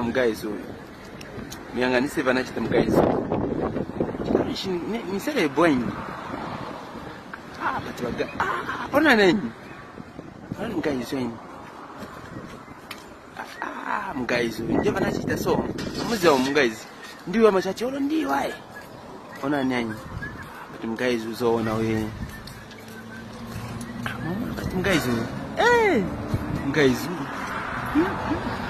mgaizo. Mianganise vanachita mgaizo. Ni sere bwanyi. Batiwaga. Pona nani? Pona mgaizo yini? Mgaizo. Nje vanachita so. Muzi wa mgaizo. Ndiwa machache olo ndiwa. Ona nani? Bati mgaizo zoona we. Bati mgaizo. Mgaizo.